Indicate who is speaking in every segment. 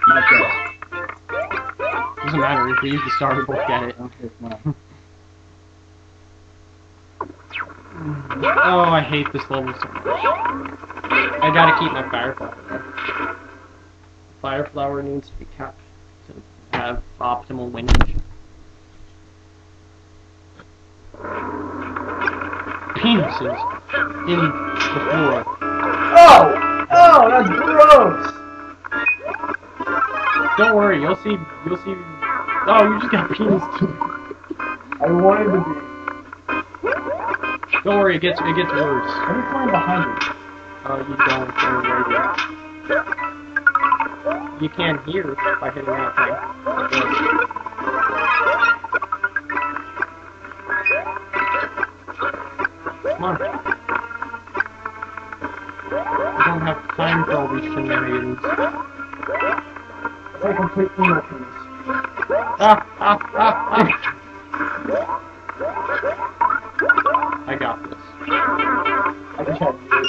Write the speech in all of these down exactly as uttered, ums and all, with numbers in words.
Speaker 1: My guess.
Speaker 2: Doesn't matter if we use the star, we both get it.
Speaker 1: Okay, come on.
Speaker 2: Oh, I hate this level so much. I gotta keep my fire flower though. Fire flower needs to be kept to have optimal windage. Penises in the floor.
Speaker 1: Oh! Oh, that's gross!
Speaker 2: Don't worry, you'll see. You'll see. Oh, you just got penis too.
Speaker 1: I wanted to be.
Speaker 2: Don't worry, it gets it gets worse.
Speaker 1: Let me climb behind you.
Speaker 2: Uh, you don't. You're right here. You can't hear by hitting that thing. Like this. Come on. I don't have time for all these shenanigans.
Speaker 1: It's like complete emo piece.
Speaker 2: Ah, ah, ah, ah. I got this.
Speaker 1: I can try to do it.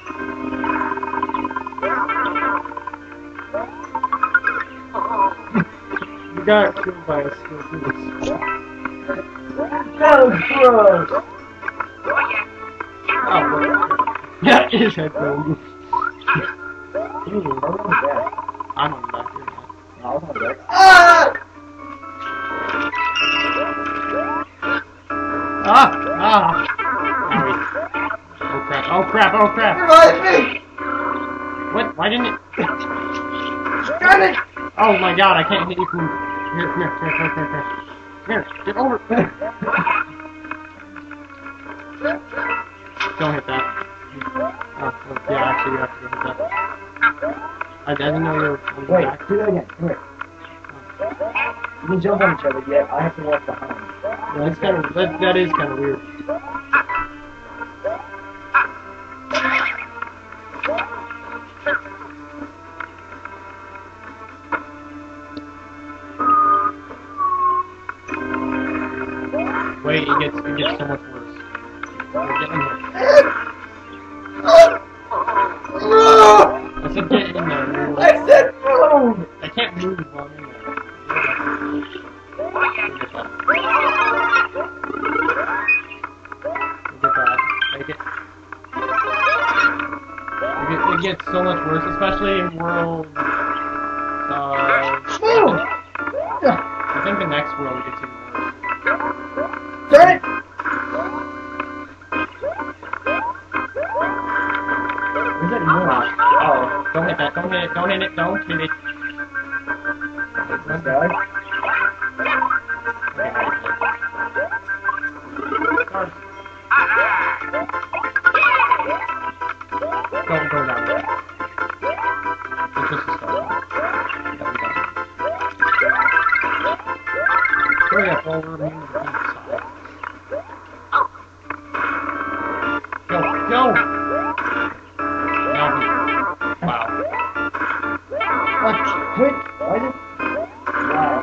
Speaker 2: You got killed by a scorpion.
Speaker 1: That was gross!
Speaker 2: Oh, what? Yeah, it is headphones.
Speaker 1: You were on the back.
Speaker 2: I'm on the back here now.
Speaker 1: No, I was on the back. Ah!
Speaker 2: Ah! Ah! Owie. Oh crap, oh crap, oh crap!
Speaker 1: Revive me!
Speaker 2: What? Why didn't it?
Speaker 1: Got it!
Speaker 2: Oh my god, I can't hit you from... Here, come here, come here, come here, come here. Come here, get over! Don't hit that. Oh, oh, yeah, actually you have to go hit that. I, I didn't know you were on the
Speaker 1: Wait,
Speaker 2: back.
Speaker 1: do that again. Come here. You can jump on each other, yet I have to walk behind.
Speaker 2: Yeah, that's kind of, that, that is kind of weird. Wait, it gets, it gets so much worse. We're getting there. I said get in there. You're
Speaker 1: I
Speaker 2: like,
Speaker 1: said move!
Speaker 2: I can't move while I'm in there. Look at that. Look at that. Like it, it, get, it gets so much worse, especially in World... Uh,
Speaker 1: Move!
Speaker 2: I think the next world gets even worse.
Speaker 1: Turn it! Where's that noise?
Speaker 2: Oh, don't hit that, don't hit it, don't hit it, don't hit it.
Speaker 1: This guy?
Speaker 2: Don't go down there. It's just a start. There we go. Hurry up, while we're moving to the side. Go, go! Now he... Wow.
Speaker 1: What? Wait, why did... Wow.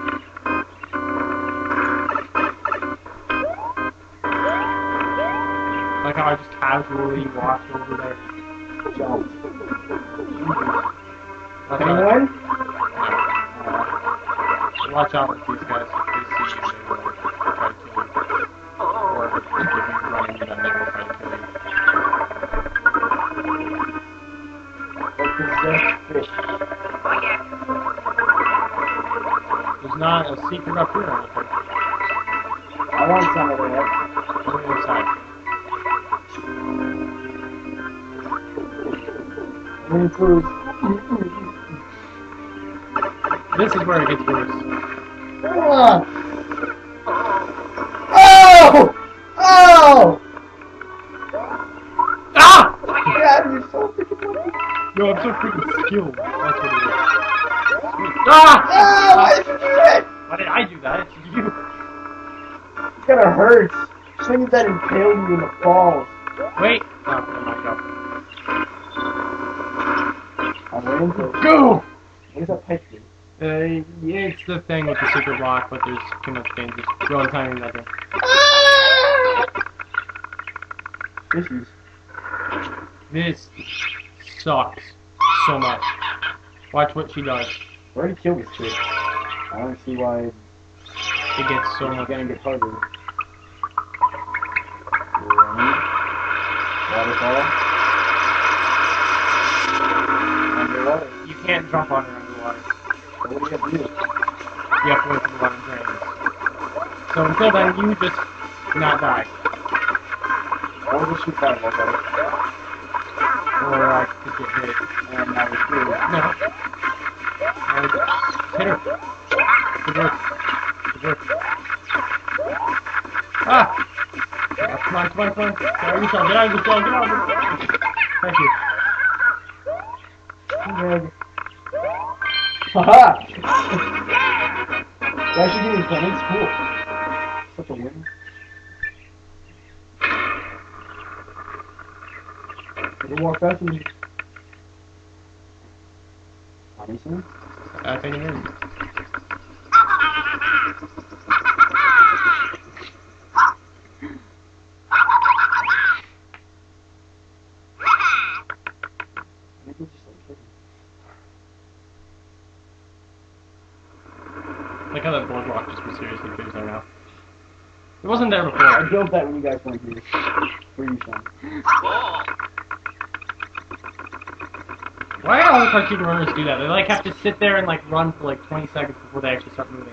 Speaker 2: Like how I just casually walked over there.
Speaker 1: Jump.
Speaker 2: Okay.
Speaker 1: Anyone?
Speaker 2: Watch out with these guys. If they see you, they will try to kill you. Or if you run into them, they will try to kill you.
Speaker 1: Like possessed fish.
Speaker 2: There's not a secret up here, I think.
Speaker 1: I want some of that.
Speaker 2: Go to the other side.
Speaker 1: Mini cruise.
Speaker 2: This is where it gets worse.
Speaker 1: Ah! Oh! Oh!
Speaker 2: Ah!
Speaker 1: God, you're so freaking lucky.
Speaker 2: Yo, I'm so freaking skilled. That's what it is. Sweet. Ah!
Speaker 1: Ah! Why did you do that?
Speaker 2: Why did I do that? It's you.
Speaker 1: It's gonna hurt. Swing that impaled you in the balls.
Speaker 2: Wait. Oh, oh my god.
Speaker 1: I'm waiting for it.
Speaker 2: Go!
Speaker 1: What is that pipe do?
Speaker 2: Uh, yeah, it's the thing with the super block, but there's too much danger. Go on timing that thing.
Speaker 1: Fishies.
Speaker 2: This sucks so much. Watch what she does.
Speaker 3: already killed this chick. I don't see why
Speaker 2: It gets so
Speaker 3: it's
Speaker 2: much.
Speaker 3: gonna get harder. Waterfall. Underwater.
Speaker 2: You can't jump on her underwater.
Speaker 3: What do you have to do?
Speaker 2: You have to wait for the water drains. So until then, you just not die.
Speaker 3: Or just shoot fireballs at it.
Speaker 2: Or I could get hit.
Speaker 3: And now we're through.
Speaker 2: No. Uh, hit her. Good work. Good work. Ah! Yeah, come on, come on, come on. Get out of your shell, get out of your shell, get out of your shell. Thank you.
Speaker 3: Good. Haha! You actually getting points? Cool. Such a win. Better walk back to me. Obviously.
Speaker 2: I think it is. Like how that boardwalk just mysteriously appears there now. It wasn't there
Speaker 3: I
Speaker 2: before.
Speaker 3: built that when you guys weren't here. For you, Sean.
Speaker 2: Why do all the cartoon runners do that? They like have to sit there and like run for like twenty seconds before they actually start moving.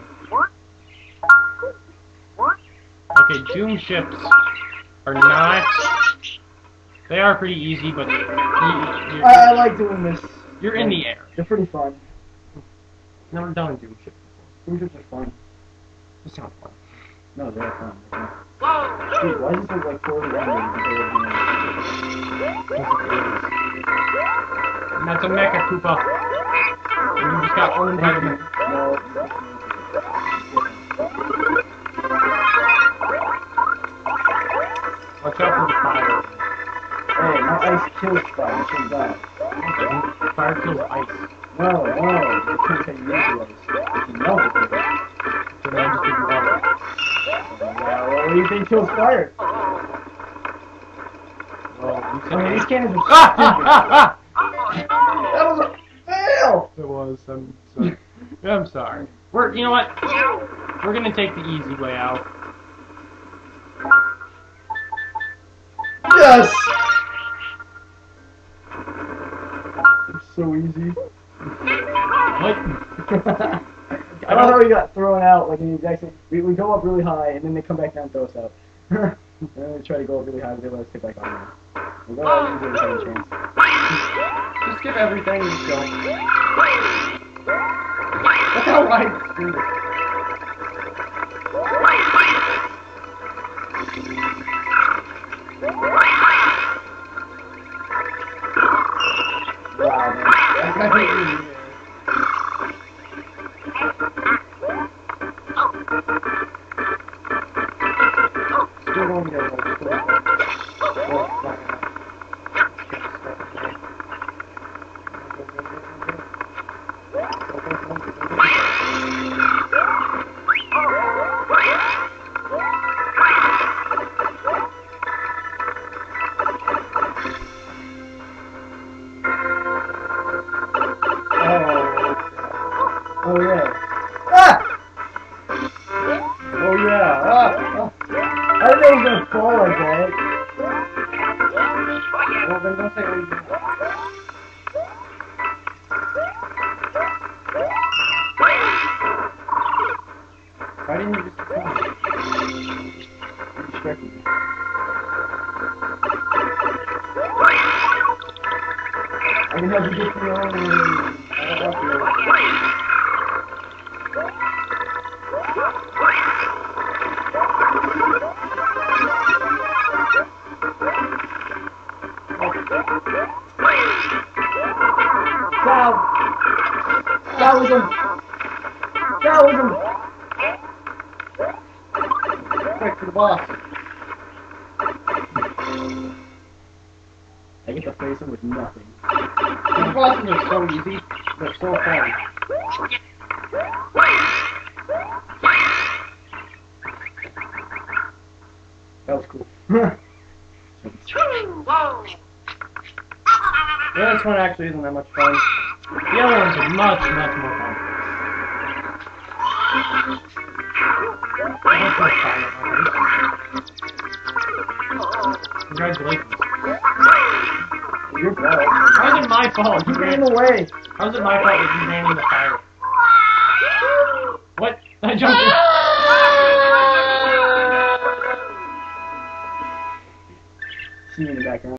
Speaker 2: Okay, doom ships are not. They are pretty easy, but you, you're,
Speaker 3: I, I like doing this.
Speaker 2: you're in the air.
Speaker 3: They're pretty fun.
Speaker 2: Never done a doom ship
Speaker 3: Doom ships are fun.
Speaker 2: before. It's not fun.
Speaker 3: No, they're fun. They're fun. Dude, why does this look like forty random compared to
Speaker 2: And that's a mecha Koopa. And you just got owned by the mecha.
Speaker 3: No.
Speaker 2: Watch out for the fire.
Speaker 3: Hey, my ice kills fire. Shut that.
Speaker 2: Okay, fire kills ice.
Speaker 3: No, no. You can't say you use the ice. If you know it.
Speaker 2: So then just give you water.
Speaker 3: Yeah, what do you think kills fire?
Speaker 2: Well, you
Speaker 3: I mean,
Speaker 2: said
Speaker 3: these cannons are
Speaker 2: Ah! Ah! Ah!
Speaker 3: That was a fail!
Speaker 2: It was. I'm sorry. I'm sorry. We're. You know what? We're gonna take the easy way out.
Speaker 3: Yes! It's so easy.
Speaker 2: What?
Speaker 3: I don't know how we got thrown out like in the exact same. We, we go up really high and then they come back down and throw us out. And then we try to go up really high and they let us get back on. We go out and do the same chance.
Speaker 2: Just give everything a go. Look how wide the screen is.
Speaker 3: Wow, man.
Speaker 2: I hate you.
Speaker 3: Still don't get it. Still don't get it. Well, fine. Oh, oh yeah. Ah! Oh yeah. Ah! Ah! I didn't know it was gonna fall like that.
Speaker 2: Well, then don't say anything. Why didn't you just come?
Speaker 3: You distracted me. I didn't have to get the own. I don't want to. Wow! That was him! That was him!
Speaker 2: Quick to the boss.
Speaker 3: I get to face him with nothing.
Speaker 2: These bosses are so easy. They're so fun.
Speaker 3: That was cool.
Speaker 2: Yeah, this one actually isn't that much fun. The other ones are much, much more fun. Congratulations.
Speaker 3: Your fault.
Speaker 2: How is it my fault? You
Speaker 3: You
Speaker 2: ran
Speaker 3: ran away.
Speaker 2: How is it my fault that you ran in the fire? What? I jumped in.
Speaker 3: See you in the background.